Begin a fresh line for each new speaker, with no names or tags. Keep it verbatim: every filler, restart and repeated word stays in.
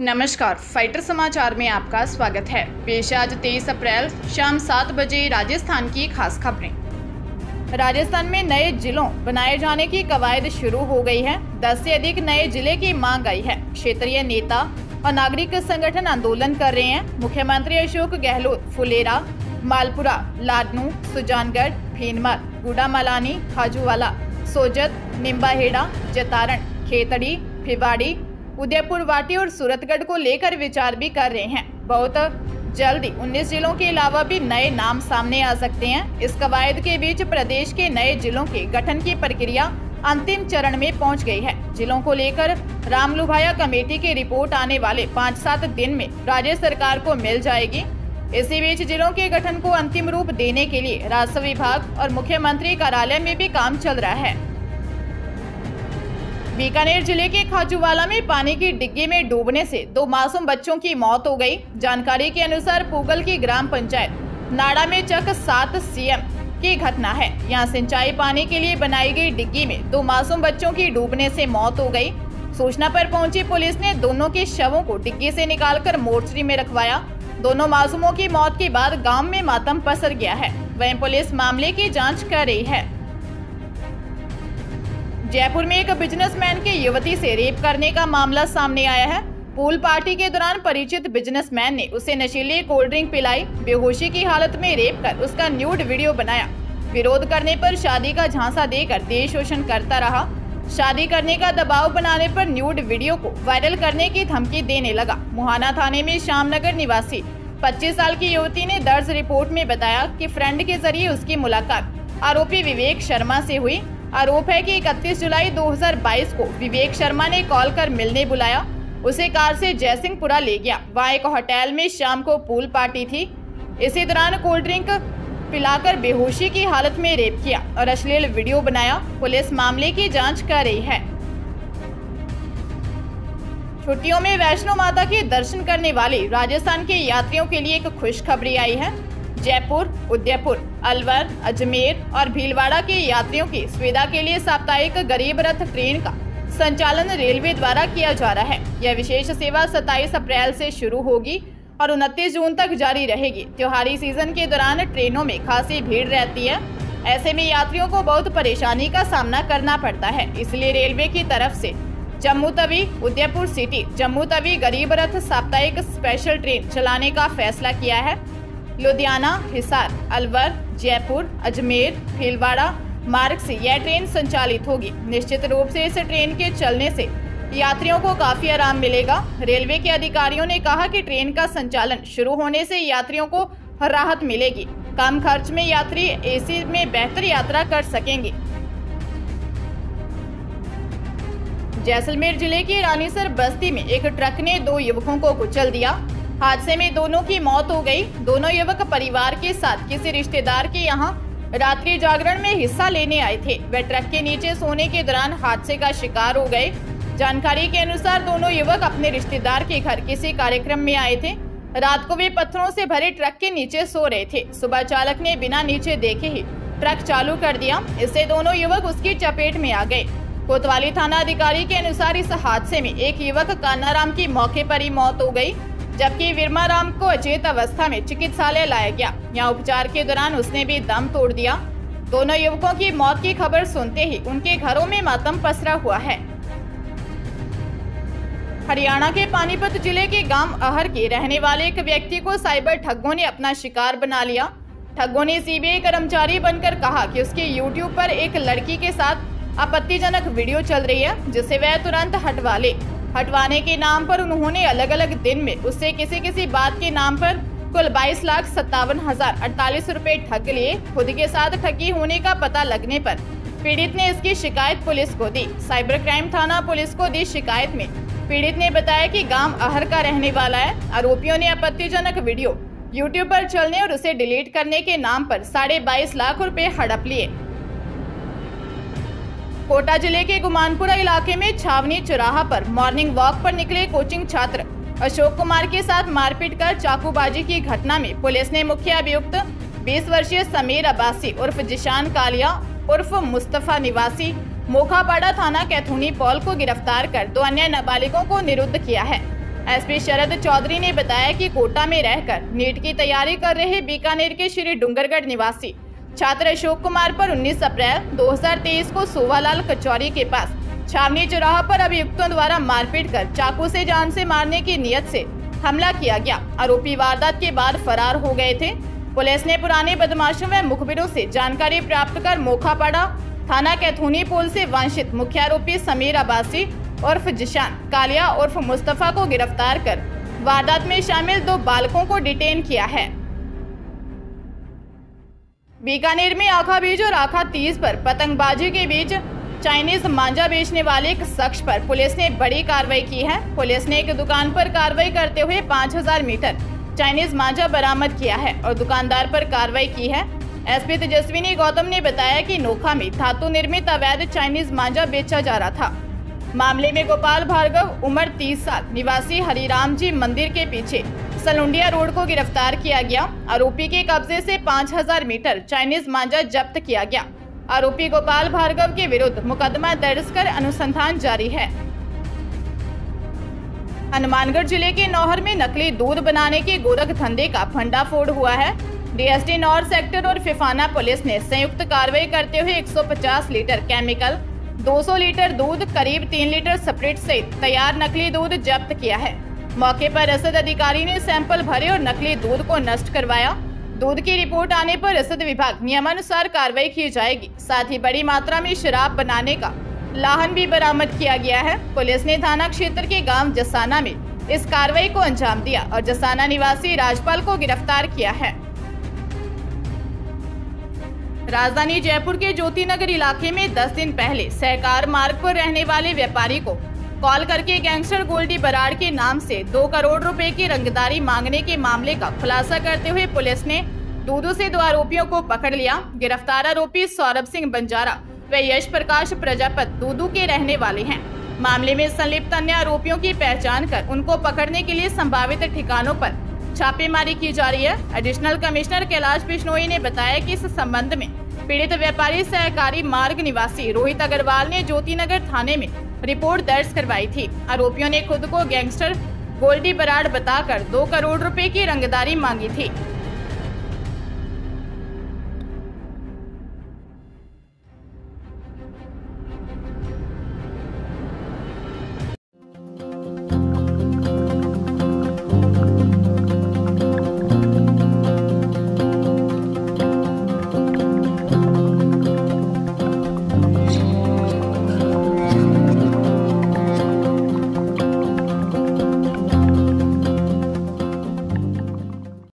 नमस्कार, फाइटर समाचार में आपका स्वागत है। पेश आज तेईस अप्रैल शाम सात बजे राजस्थान की खास खबरें। राजस्थान में नए जिलों बनाए जाने की कवायद शुरू हो गई है। दस से अधिक नए जिले की मांग आई है। क्षेत्रीय नेता और नागरिक संगठन आंदोलन कर रहे हैं। मुख्यमंत्री अशोक गहलोत फुलेरा, मालपुरा, लाडनू, सुजानगढ़, भीनमार, गुड़ामालानी, खाजूवाला, सोजत, निम्बाहेड़ा, जतारण, खेतड़ी, भिवाड़ी, उदयपुर वाटी और सूरतगढ़ को लेकर विचार भी कर रहे हैं। बहुत जल्दी उन्नीस जिलों के अलावा भी नए नाम सामने आ सकते हैं। इस कवायद के बीच प्रदेश के नए जिलों के गठन की प्रक्रिया अंतिम चरण में पहुंच गई है। जिलों को लेकर रामलुभाया कमेटी की रिपोर्ट आने वाले पाँच सात दिन में राज्य सरकार को मिल जाएगी। इसी बीच जिलों के गठन को अंतिम रूप देने के लिए राजस्व विभाग और मुख्यमंत्री कार्यालय में भी काम चल रहा है। बीकानेर जिले के खाजूवाला में पानी की डिग्गी में डूबने से दो मासूम बच्चों की मौत हो गई। जानकारी के अनुसार पूगल की ग्राम पंचायत नाड़ा में चक सात सीएम की घटना है। यहां सिंचाई पानी के लिए बनाई गई डिग्गी में दो मासूम बच्चों की डूबने से मौत हो गई। सूचना पर पहुंची पुलिस ने दोनों के शवों को डिग्गी से निकालकर मोर्चरी में रखवाया। दोनों मासूमों की मौत के बाद गाँव में मातम पसर गया है। वहीं पुलिस मामले की जाँच कर रही है। जयपुर में एक बिजनेसमैन के युवती से रेप करने का मामला सामने आया है। पूल पार्टी के दौरान परिचित बिजनेसमैन ने उसे नशीली कोल्ड ड्रिंक पिलाई, बेहोशी की हालत में रेप कर उसका न्यूड वीडियो बनाया। विरोध करने पर शादी का झांसा देकर देह शोषण करता रहा। शादी करने का दबाव बनाने पर न्यूड वीडियो को वायरल करने की धमकी देने लगा। मुहाना थाने में श्यामनगर निवासी पच्चीस साल की युवती ने दर्ज रिपोर्ट में बताया कि फ्रेंड के जरिए उसकी मुलाकात आरोपी विवेक शर्मा से हुई। आरोप है कि इकतीस जुलाई दो हज़ार बाईस को विवेक शर्मा ने कॉल कर मिलने बुलाया। उसे कार से जयसिंहपुरा ले गया। वहाँ एक होटल में शाम को पूल पार्टी थी। इसी दौरान कोल्ड ड्रिंक पिलाकर बेहोशी की हालत में रेप किया और अश्लील वीडियो बनाया। पुलिस मामले की जांच कर रही है। छुट्टियों में वैष्णो माता के दर्शन करने वाले राजस्थान के यात्रियों के लिए एक खुशखबरी आई है। जयपुर, उदयपुर, अलवर, अजमेर और भीलवाड़ा के यात्रियों की सुविधा के लिए साप्ताहिक गरीब रथ ट्रेन का संचालन रेलवे द्वारा किया जा रहा है। यह विशेष सेवा सत्ताईस अप्रैल से शुरू होगी और उनतीस जून तक जारी रहेगी। त्योहारी सीजन के दौरान ट्रेनों में खासी भीड़ रहती है। ऐसे में यात्रियों को बहुत परेशानी का सामना करना पड़ता है। इसलिए रेलवे की तरफ से जम्मू तवी, उदयपुर सिटी, जम्मू तवी गरीब रथ साप्ताहिक स्पेशल ट्रेन चलाने का फैसला किया है। लुधियाना, हिसार, अलवर, जयपुर, अजमेर, भीलवाड़ा मार्ग से यह ट्रेन संचालित होगी। निश्चित रूप से इस ट्रेन के चलने से यात्रियों को काफी आराम मिलेगा। रेलवे के अधिकारियों ने कहा कि ट्रेन का संचालन शुरू होने से यात्रियों को राहत मिलेगी। कम खर्च में यात्री एसी में बेहतर यात्रा कर सकेंगे। जैसलमेर जिले के रानीसर बस्ती में एक ट्रक ने दो युवकों को कुचल दिया। हादसे में दोनों की मौत हो गई। दोनों युवक परिवार के साथ किसी रिश्तेदार के यहां रात्रि जागरण में हिस्सा लेने आए थे। वे ट्रक के नीचे सोने के दौरान हादसे का शिकार हो गए। जानकारी के अनुसार दोनों युवक अपने रिश्तेदार के घर किसी कार्यक्रम में आए थे। रात को वे पत्थरों से भरे ट्रक के नीचे सो रहे थे। सुबह चालक ने बिना नीचे देखे ही ट्रक चालू कर दिया। इससे दोनों युवक उसकी चपेट में आ गए। कोतवाली थाना अधिकारी के अनुसार इस हादसे में एक युवक कान्नाराम की मौके पर ही मौत हो गई, जबकि विरमाराम को अचेत अवस्था में चिकित्सालय लाया गया। यहाँ उपचार के दौरान उसने भी दम तोड़ दिया। दोनों युवकों की मौत की खबर सुनते ही उनके घरों में मातम पसरा हुआ है। हरियाणा के पानीपत जिले के गांव अहर के रहने वाले एक व्यक्ति को साइबर ठगों ने अपना शिकार बना लिया। ठगों ने सीबीआई कर्मचारी बनकर कहा कि उसके यूट्यूब पर एक लड़की के साथ आपत्तिजनक वीडियो चल रही है, जिसे वह तुरंत हटवा ले। हटवाने के नाम पर उन्होंने अलग अलग दिन में उससे किसी किसी बात के नाम पर कुल बाईस लाख सत्तावन हजार अड़तालीस रुपए ठग लिए। खुद के साथ ठगी होने का पता लगने पर पीड़ित ने इसकी शिकायत पुलिस को दी। साइबर क्राइम थाना पुलिस को दी शिकायत में पीड़ित ने बताया कि गांव अहर का रहने वाला है। आरोपियों ने आपत्तिजनक वीडियो यूट्यूब पर चलने और उसे डिलीट करने के नाम पर साढ़े बाईस लाख रुपए हड़प लिए। कोटा जिले के गुमानपुरा इलाके में छावनी चौराहा पर मॉर्निंग वॉक पर निकले कोचिंग छात्र अशोक कुमार के साथ मारपीट कर चाकूबाजी की घटना में पुलिस ने मुख्य अभियुक्त बीस वर्षीय समीर अब्बासी उर्फ जिशान कालिया उर्फ मुस्तफा निवासी मोखापाड़ा थाना कैथूनी पॉल को गिरफ्तार कर दो अन्य नाबालिगों को निरुद्ध किया है। एसपी शरद चौधरी ने बताया कि कोटा में रहकर नीट की तैयारी कर रहे बीकानेर के श्री डूंगरगढ़ निवासी छात्र अशोक कुमार पर उन्नीस अप्रैल दो हज़ार तेईस को सोवालाल कचौरी के पास छावनी चौराहा पर अभियुक्तों द्वारा मारपीट कर चाकू से जान से मारने की नियत से हमला किया गया। आरोपी वारदात के बाद फरार हो गए थे। पुलिस ने पुराने बदमाशों व मुखबिरों से जानकारी प्राप्त कर मोखापाड़ा थाना कैथूनी पुल से वांछित मुख्य आरोपी समीर अब्बासी उर्फ जिशान कालिया उर्फ मुस्तफा को गिरफ्तार कर वारदात में शामिल दो बालकों को डिटेन किया है। बीकानेर में आखा बीज और आखा तीज पर पतंगबाजी के बीच चाइनीज मांझा बेचने वाले एक शख्स पर पुलिस ने बड़ी कार्रवाई की है। पुलिस ने एक दुकान पर कार्रवाई करते हुए पाँच हज़ार मीटर चाइनीज मांझा बरामद किया है और दुकानदार पर कार्रवाई की है। एसपी तेजस्विनी गौतम ने बताया कि नोखा में धातु निर्मित अवैध चाइनीज मांझा बेचा जा रहा था। मामले में गोपाल भार्गव उम्र तीस साल निवासी हरिराम जी मंदिर के पीछे सलुंडिया रोड को गिरफ्तार किया गया। आरोपी के कब्जे से पाँच हज़ार मीटर चाइनीज मांझा जब्त किया गया। आरोपी गोपाल भार्गव के विरुद्ध मुकदमा दर्ज कर अनुसंधान जारी है। हनुमानगढ़ जिले के नौहर में नकली दूध बनाने के गोरख धंधे का भंडाफोड़ हुआ है। डीएसटी नौर सेक्टर और फिफाना पुलिस ने संयुक्त कार्रवाई करते हुए एक सौ पचास लीटर केमिकल, दो सौ लीटर दूध, करीब तीन लीटर स्प्रिट सहित तैयार नकली दूध जब्त किया है। मौके पर रसद अधिकारी ने सैंपल भरे और नकली दूध को नष्ट करवाया। दूध की रिपोर्ट आने पर रसद विभाग नियमानुसार कार्रवाई की जाएगी। साथ ही बड़ी मात्रा में शराब बनाने का लाहन भी बरामद किया गया है। पुलिस ने थाना क्षेत्र के गांव जसाना में इस कार्रवाई को अंजाम दिया और जसाना निवासी राजपाल को गिरफ्तार किया है। राजधानी जयपुर के ज्योतिनगर इलाके में दस दिन पहले सहकार मार्ग पर रहने वाले व्यापारी को कॉल करके गैंगस्टर गोल्डी बराड़ के नाम से दो करोड़ रुपए की रंगदारी मांगने के मामले का खुलासा करते हुए पुलिस ने दूदू से दो आरोपियों को पकड़ लिया। गिरफ्तार आरोपी सौरभ सिंह बंजारा व यश प्रकाश प्रजापत दूदू के रहने वाले हैं। मामले में संलिप्त अन्य आरोपियों की पहचान कर उनको पकड़ने के लिए संभावित ठिकानों पर छापेमारी की जा रही है। एडिशनल कमिश्नर कैलाश बिश्नोई ने बताया कि इस संबंध में पीड़ित व्यापारी सहकारी मार्ग निवासी रोहित अग्रवाल ने ज्योतिनगर थाने में रिपोर्ट दर्ज करवाई थी। आरोपियों ने खुद को गैंगस्टर गोल्डी बराड़ बताकर दो करोड़ रुपए की रंगदारी मांगी थी।